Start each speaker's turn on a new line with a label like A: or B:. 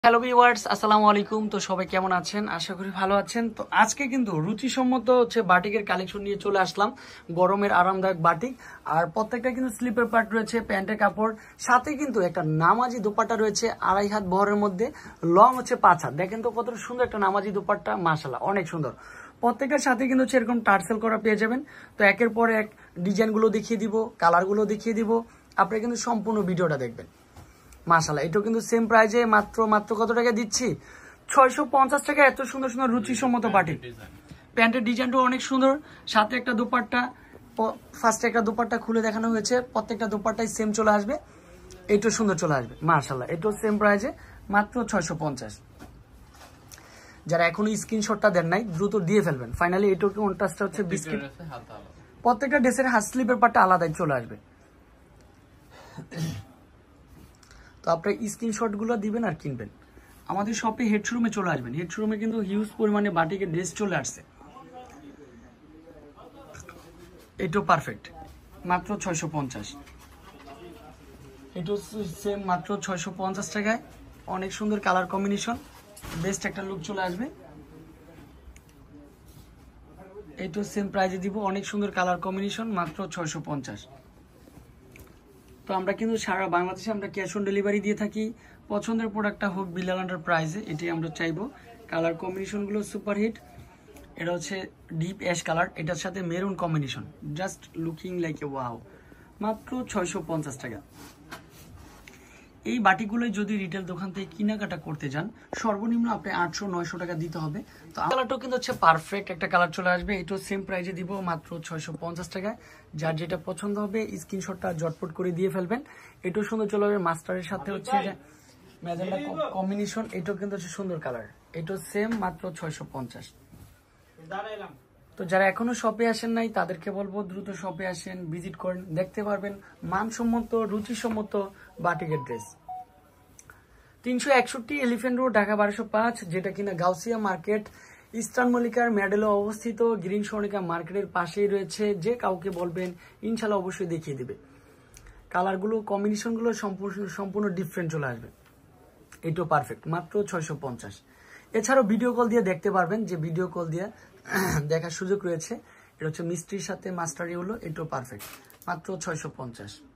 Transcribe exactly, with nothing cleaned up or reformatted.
A: Hello viewers, আসসালামু আলাইকুম। তো সবাই কেমন আছেন? আশা করি ভালো আছেন। তো আজকে কিন্তু রুচিসম্মত হচ্ছে বাটিকের কালেকশন নিয়ে চলে আসলাম। গরমের আরামদায়ক বাটিক, আর প্রত্যেকটা কিন্তু স্লিপের পার্ট রয়েছে, প্যান্টের কাপড়, সাথে কিন্তু একটা নামাজি দোপাট্টা রয়েছে আড়াই হাত বহরের মধ্যে, লং হচ্ছে পাঁচ হাত। দেখেন তো কত সুন্দর একটা নামাজি দোপাট্টা, মাশাআল্লাহ অনেক সুন্দর। প্রত্যেকটার সাথে কিন্তু হচ্ছে এরকম টার্সেল করা পেয়ে যাবেন। তো একের পর এক ডিজাইনগুলো দেখিয়ে দিব, কালারগুলো দেখিয়ে দিব, আপনারা কিন্তু সম্পূর্ণ ভিডিওটা দেখবেন। মাশাআল্লাহ, এটাও কিন্তু সেম প্রাইজে মাত্র মাত্র কত টাকা দিচ্ছি? ছয়শো পঞ্চাশ টাকা। এত সুন্দর সুন্দর রুচিসম্মত বাটিক। প্যান্টের ডিজাইনটাও অনেক সুন্দর, সাথে একটা দোপাট্টা। ফার্স্টে একটা দোপাট্টা খুলে দেখানো হয়েছে, প্রত্যেকটা দোপাট্টাই সেম চলে আসবে, এটাও সুন্দর চলে আসবে। মাশাআল্লাহ, এটাও সেম প্রাইজে মাত্র ছয়শো পঞ্চাশ। যারা এখনো স্ক্রিনশটটা দেন নাই দ্রুত দিয়ে ফেলবেন। ফাইনালি এটাও কি কন্ট্রাস্টটা হচ্ছে বিস্কিট, প্রত্যেকটা ড্রেসের হাত স্লিপের পাটটা আলাদাই চলে আসবে। তো আপনার স্ক্রিনশট গুলো দিবেন আর কিনবেন। আমাদের শপে হেড শোরুমে চলে আসবেন। হেড শোরুমে কিন্তু হিউজ পরিমাণে বাটিকের ড্রেস চলে আসছে। এটাও পারফেক্ট, মাত্র ছয়শো পঞ্চাশ। এটাও সেম মাত্র ছয়শো পঞ্চাশ টাকায়। অনেক সুন্দর কালার কম্বিনেশন, বেস্ট একটা লুক চলে আসবে। এটাও সেম প্রাইজে দিব, অনেক সুন্দর কালার কম্বিনেশন, মাত্র ছয়শো পঞ্চাশ। তো আমরা কিন্তু সারা বাংলাদেশে আমরা ক্যাশ অন ডেলিভারি দিয়ে থাকি। পছন্দের প্রোডাক্টটা হোক বিলাল আন্ডার প্রাইসে, এটাই আমরা চাইবো। কালার কম্বিনেশনগুলো সুপার হিট। এটা হচ্ছে ডিপ অ্যাশ কালার, এটার সাথে maroon combination, just looking like a wow. মাত্র ছয়শো পঞ্চাশ টাকা। এই বাটিগুলোই যদি রিটেল দোকান থেকে কেনাকাটা করতে যান, সর্বনিম্ন আপনি আটশো নয়শো টাকা দিতে হবে। তো কালারটাও কিন্তু হচ্ছে পারফেক্ট একটা কালার চলে আসবে। এটাও সেম প্রাইজে দিব, মাত্র ছয়শো পঞ্চাশ টাকায়। যার যেটা পছন্দ হবে স্ক্রিনশটটা জটপট করে দিয়ে ফেলবেন। এটাও সুন্দর চলে আসবে, মাস্টারের সাথে হচ্ছে ম্যাজেন্ডা কম্বিনেশন, এটাও কিন্তু হচ্ছে সুন্দর কালার। এটাও সেম মাত্র ছয়শো পঞ্চাশ। তো যারা এখনো শপে আসেন নাই তাদেরকে বলবো দ্রুত শপে আসেন, ভিজিট করেন, দেখতে পারবেন মানসম্মত রুচিসম্মত বাটিকের ড্রেস। তিনশো একষট্টি এলিফেন্ট রোড, ঢাকা বারোশো পাঁচ, যেটা কিনা গাউসিয়া মার্কেট, ইস্টার্ন মল্লিকার মেডেলে অবস্থিত। গ্রিন স্বর্ণিকা মার্কেটের পাশেই রয়েছে। যে কাউকে বলবেন ইনশাল্লাহ অবশ্যই দেখিয়ে দিবে। কালারগুলো কম্বিনেশনগুলো সম্পূর্ণ সম্পূর্ণ ডিফারেন্ট চলে আসবে। এটাও পারফেক্ট, মাত্র ছয়শো পঞ্চাশ। এছাড়াও ভিডিও কল দিয়ে দেখতে পারবেন, যে ভিডিও কল দিয়ে দেখার সুযোগ রয়েছে। এটা হচ্ছে মিস্ত্রির সাথে মাস্টারি হলো, এটাও পারফেক্ট, মাত্র ছয়শো পঞ্চাশ।